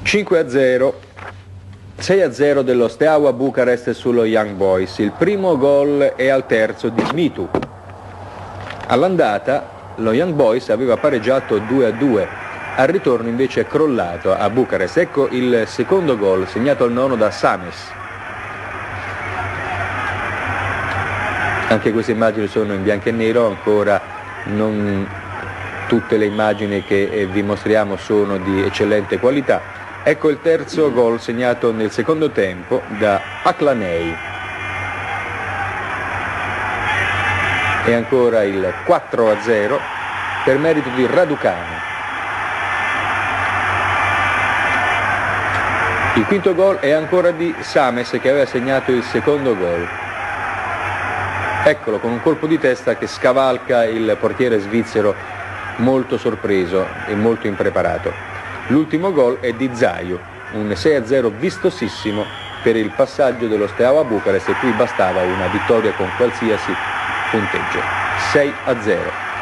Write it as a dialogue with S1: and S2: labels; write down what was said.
S1: 5-0, 6-0 dello Steaua Bucarest sullo Young Boys. Il primo gol è al terzo di Mitu. All'andata lo Young Boys aveva pareggiato 2-2, al ritorno invece è crollato a Bucarest. Ecco il secondo gol segnato al nono da Sames. Anche queste immagini sono in bianco e nero, ancora non tutte le immagini che vi mostriamo sono di eccellente qualità. Ecco il terzo gol segnato nel secondo tempo da Aklanei. E ancora il 4-0 per merito di Raducanu. Il quinto gol è ancora di Sames, che aveva segnato il secondo gol. Eccolo con un colpo di testa che scavalca il portiere svizzero, molto sorpreso e molto impreparato. L'ultimo gol è di Zayu, un 6-0 vistosissimo per il passaggio dello Steaua Bucarest, e qui bastava una vittoria con qualsiasi punteggio. 6-0.